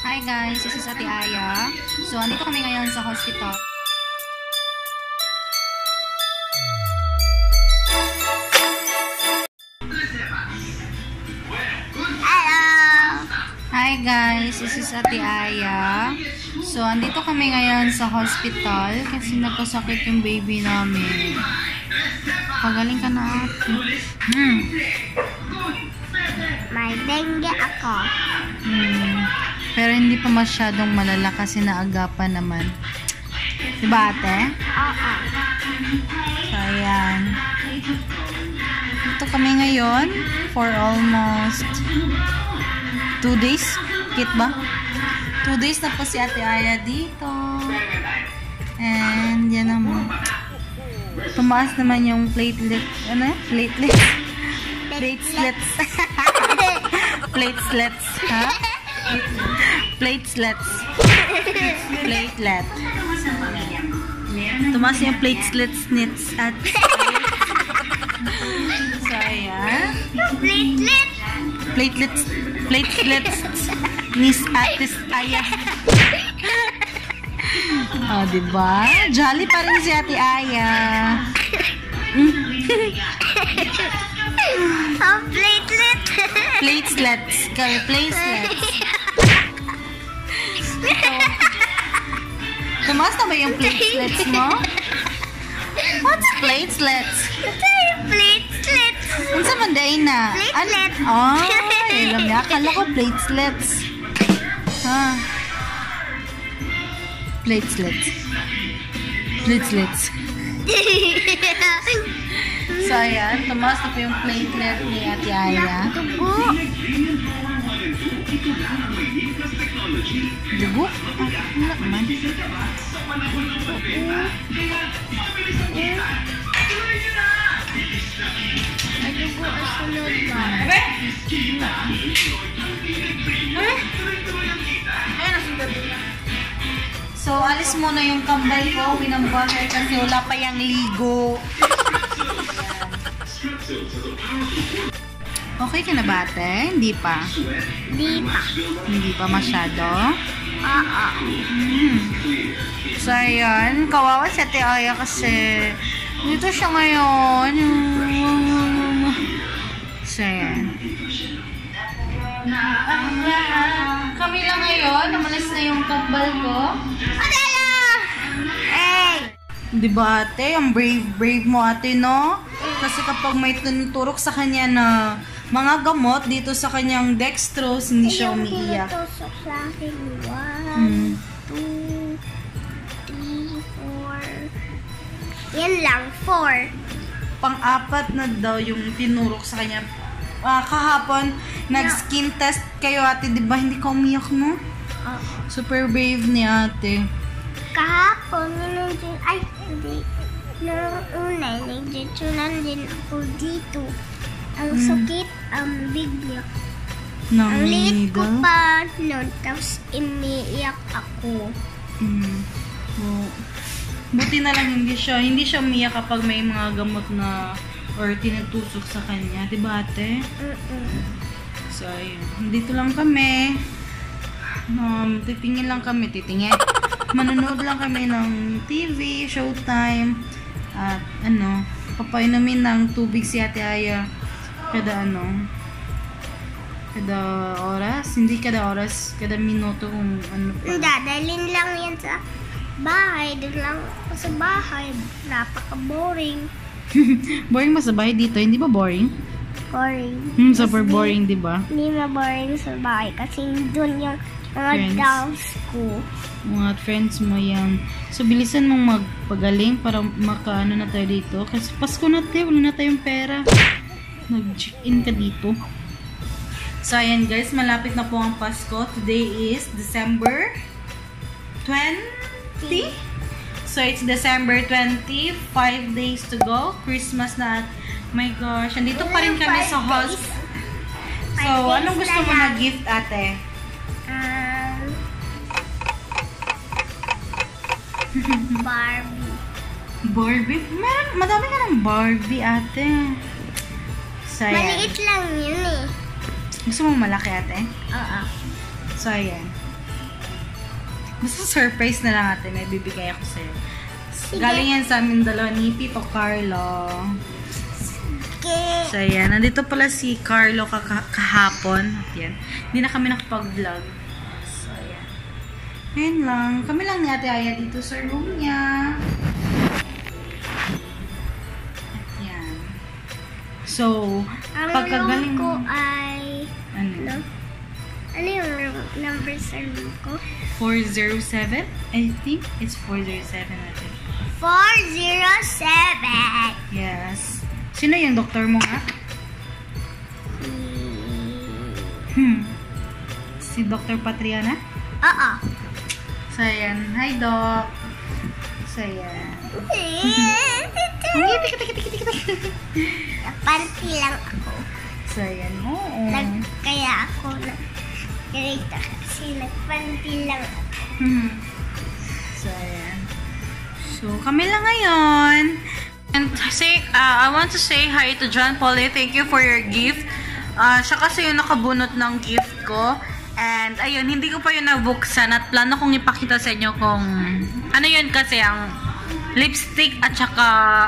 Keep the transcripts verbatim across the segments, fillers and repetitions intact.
Hi guys, this is Ate Aya. So, andito kami ngayon sa hospital. Hello! Hi guys, this is Ate Aya. So, andito kami ngayon sa hospital kasi nagkasakit yung baby namin. Pagaling ka na ate. Hmm. May dengue ako. Hmm. Pero hindi pa masyadong malala kasi naagapan naman. Diba ate? Oo. So, ayan. Ito kami ngayon for almost two days. Kit ba? Two days na po si Ate Aya dito. And yan naman. Tumaas naman yung platelet. Ano? Platelet? Platelets. Platelets. Ha? Platelets. Platelet. Tumaas yung platelets nits at so, ayan. Platelet! Platelets. Platelets. Nis atis Aya. Oh, diba? Jolly pa rin si Ate Aya. Oh, platelet! Platelets. Kaya platelets. Tumaas na ba yung platelets mo? What's platelets? Ito yung platelet! Ano sa manday na? Platelet! Oh, alam niya. Akala ko platelets. Ha? Platelets. Platelets. So, ayan. Tumaas na po yung platelet ni Ate Aya. Dugo! Dugo? Ah, wala naman. May dugo ang sunod ba? So, alis muna yung kambal ko. Winambaher kasi wala pa yung ligo. Okay ka na ba, ate? Hindi pa? Di pa. Hindi pa masyado? Oo. Hmm. So, ayan. Kawawa si Ate Aya kasi dito siya ngayon. So, ayan. Kami lang ngayon. Namalas na yung kambal ko. Adala! Hey! Diba ate? Ang brave-brave mo ate, no? Kasi kapag may tuturok sa kanya na mga gamot dito sa kanyang dextrose, hindi siya umiiyak. Yung tinutusok sa akin. One, Hmm. two, three, four. Yan lang, four. Pang-apat na daw yung tinurok sa kanya. Ah, kahapon, nag-skin test kayo ate, di ba? Hindi ka umiyak, no? Oo. Super brave ni ate. Kahapon, nung din, ay, hindi. Nung una, nag-ditsunan din ako dito. Ang Hmm. sakit, ang bigla. Nang Ang liit ko needle. pa nun, tapos umiiyak ako. Mm. Oh. Buti na lang hindi siya, hindi siya umiyak kapag may mga gamot na or tinutusok sa kanya. Diba ate? Mm-mm. So, ayun. Dito lang kami. Um, titingin lang kami. Titingin. Manonood lang kami ng T V, Showtime. At ano, papainumin ng tubig si Ate Aya. Kada ano, kada oras. Hindi kada oras, kada minuto kung ano pa. Dadalhin lang yan sa bahay. Doon lang ako sa bahay. Napaka-boring. Boring ba sa bahay dito? Hindi ba boring? Boring. Hmm, super boring, di ba? Hindi na boring sa bahay kasi doon yung mga Friends. dolls ko. Mga friends mo yan. So, bilisan mong magpagaling para makaano na tayo dito. Kasi Pasko na tayo, wala na tayong pera. Nag-check-in ka dito. So, ayan guys, malapit na po ang Pasko. Today is December twentieth. So, it's December twentieth. Five days to go. Christmas na. My gosh, andito pa rin kami sa house. So, Five anong days gusto na mo na lang. gift, ate? Um, Barbie. Barbie? Meron, madami ka ng Barbie, ate. So, ayan. Maliit lang yun eh. Gusto mo malaki, ate? Oo. So, ayan. Basta surprise na lang ate, may bibigay ako sa'yo. Sige. Galing yan sa amin dalawa ni Tito Carlo. Okay. So, ayan. Nandito pala si Carlo kah kahapon. At yan. Hindi na kami nakapag-vlog. So, ayan. Ayan lang. Kami lang ni Ate Aya dito sa room niya. At yan. So, Ang pagkagaling... room ko ay... Ano? No? Ano yung room, number sa room ko? four oh seven? I think it's four oh seven natin. four oh seven. Yes. Sino yung doktor mo nga? Hmm. Si Doctor Patriana? Oo. So, ayan. Hi, Doc. So, ayan. Hindi, tikit, tikit, tikit, tikit. Panty lang ako. So, ayan. Oo. Nag, kaya ako na ganito kasi nagpanty lang ako. Hmm. So, ayan. So, kami lang ngayon. And say, uh, I want to say hi to John Paulie. Thank you for your gift. Uh, siya kasi yung nakabunot ng gift ko. And, ayun, hindi ko pa yun nabuksan. At plano kong ipakita sa inyo kung ano yun kasi ang lipstick at saka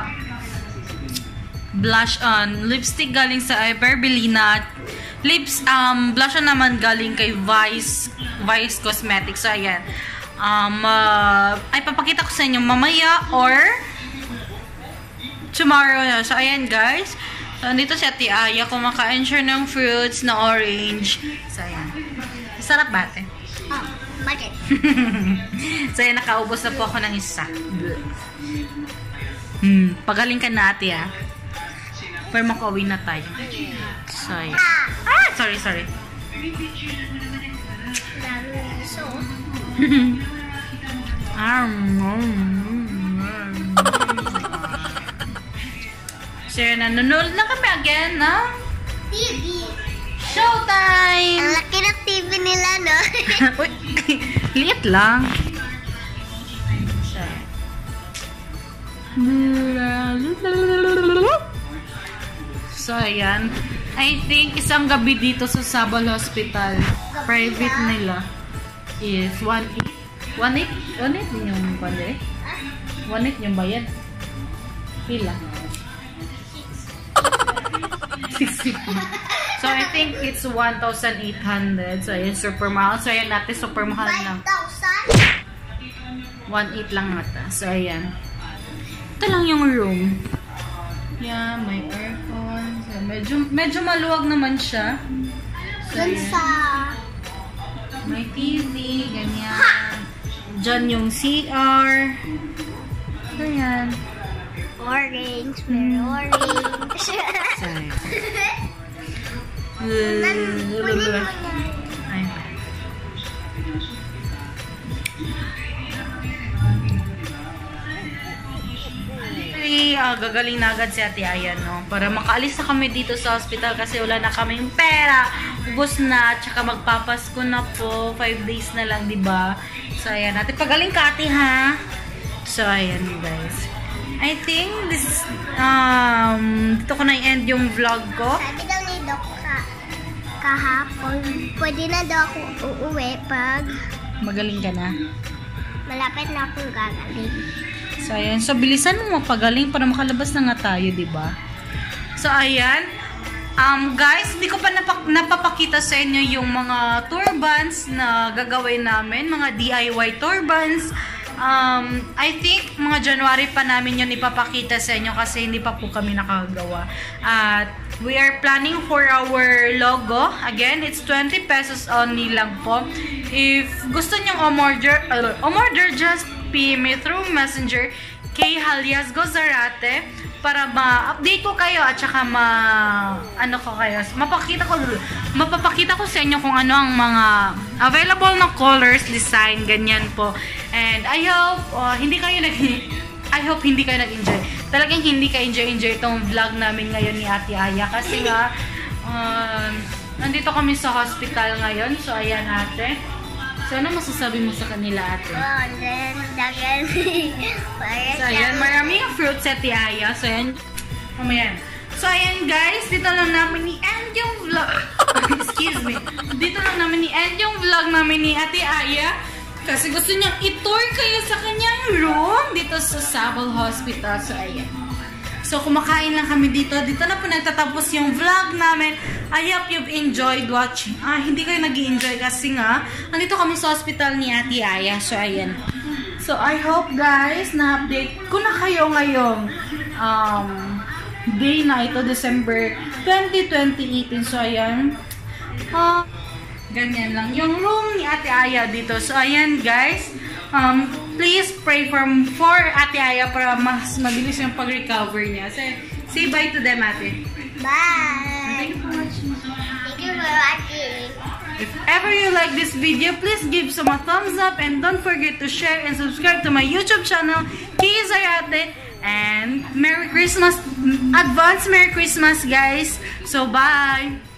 blush on. Lipstick galing sa Iberbelina. Lips, um, blush on naman galing kay Vice, Vice Cosmetics. So, ayan. Um, uh, ay, papakita ko sa inyo mamaya or tomorrow na. So, ayan guys. So, andito si Ate Aya. Kumakain siya ng fruits na orange. So, ayan. Sarap ba, ate? Oh, bakit? So, ayan. Nakaubos na po ako ng isa. Hmm. Pagaling ka na, ate, ah. Pero makauwi na tayo. So, ayan. Ah! Sorry, sorry. So, So, yun, nanonood na kami again ng T V. Showtime! Ang laki ng T V nila, no? Uy, liit lang. So, ayan. I think isang gabi dito sa Sabal Hospital. Private nila. Is one eight. one eight? one eight din yung pande? one eight yung bayad? Pila? six fifty. So, I think it's one thousand eight hundred. So, ayan, super mahal. So, ayan natin, super mahal na. five thousand? one eight lang nata. So, ayan. Ito lang yung room. Yeah, may aircon. So, medyo, medyo maluwag naman siya. So, Dun ayan. sa... May T V, ganyan. Diyan yung C R. So, ayan. Orange, may orange. Sorry. Nan- kunin mo na. Ay. Actually, uh, gagaling na agad si Ate Aya, no? Para makaalis na kami dito sa hospital kasi wala na kaming pera. Ubus na, tsaka magpapasko na po. Five days na lang, di ba? So, ayan. Ate, pagaling ka, Ate, ha? So, ayan, guys. I think this, um, dito ko na i-end yung vlog ko. Sabi daw ni Doc ka, kahapon, pwede na daw ako uuwi pag Magaling ka na. malapit na akong gagaling. So, ayan. So, bilisan mo mapagaling para makalabas na nga tayo, diba? So, ayan. Um, guys, hindi ko pa napak napapakita sa inyo yung mga turbans na gagawin namin. Mga D I Y turbans. Um, I think mga January pa namin yun ipapakita sa inyo kasi hindi pa po kami nakagawa. At we are planning for our logo. Again, it's twenty pesos only lang po. If gusto nyong umorder, uh, umorder, just P M me through Messenger kay Halias Gozarate para ma-update ko kayo at saka ma ano ko kayo, mapakita ko mapapakita ko sa inyo kung ano ang mga available na colors, design, ganyan po. And I hope uh, hindi kayo nag I hope hindi kayo nag-enjoy. Talagang hindi kayo enjoy-enjoy itong vlog namin ngayon ni Ate Aya kasi nga um, nandito kami sa hospital ngayon. So ayan, ate. So ano masasabi mo sa kanila, ate? Oh, then, dagan. So, ayan, maraming fruits sa Aya. So, ayan. Mamayan. So, ayan, guys. Dito lang namin ni-end yung vlog. Excuse me. Dito lang namin ni-end yung vlog namin ni Ate Aya. Kasi gusto niyang i-tour kayo sa kanyang room dito sa Sabal Hospital. So, ayan. So, kumakain lang kami dito. Dito na po nagtatapos yung vlog namin. I hope you've enjoyed watching. Ah, hindi kayo nag-i-enjoy kasi nga, nandito kami sa hospital ni Ate Aya. So, ayan. So, I hope guys, na-update ko na kayo ngayong um, day na ito, December twentieth, twenty eighteen. So, ayan. Ah, ganyan lang. Yung room ni Ate Aya dito. So, ayan guys. Um, please pray for, for Ate Aya para mas mabilis yung pag-recover niya. So, say bye to them, Ate. Bye. Thank you for watching. Thank you for watching. If ever you like this video, please give some a thumbs up and don't forget to share and subscribe to my YouTube channel, Kiz Arate. And Merry Christmas, advance Merry Christmas guys. So bye.